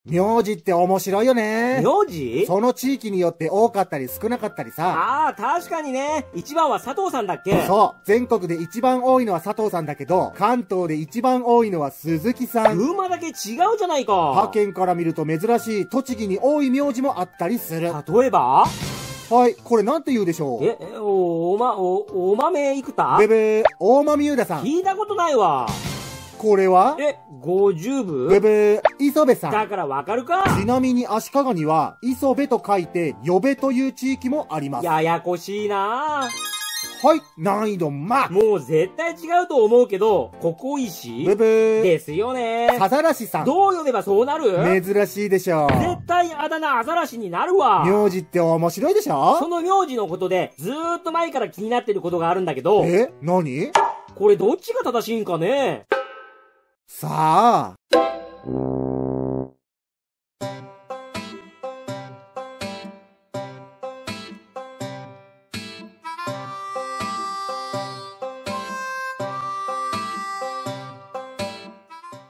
名字って面白いよね。 名字？ その地域によって多かったり少なかったりさ。 ああ、確かにね。一番は佐藤さんだっけ？ そう。全国で一番多いのは佐藤さんだけど、関東で一番多いのは鈴木さん。 群馬だけ違うじゃないか。 他県から見ると珍しい栃木に多い名字もあったりする。 例えば？ はい、これなんて言うでしょう？ お豆いくた？ べべー、大間美浦さん。 聞いたことないわ。 これは？ 50部？ べべー、磯部さん。 だからわかるか？ ちなみに足利には、磯部と書いて、呼べという地域もあります。 ややこしいなぁ。 はい、難易度マック。 もう絶対違うと思うけど、ここ石？ べべー。 ですよね。 アザラシさん。 どう呼べばそうなる？ 珍しいでしょ。 絶対あだ名アザラシになるわ。 名字って面白いでしょ？ その名字のことで、ずーっと前から気になってることがあるんだけど。 何？ これどっちが正しいんかね？ さあ。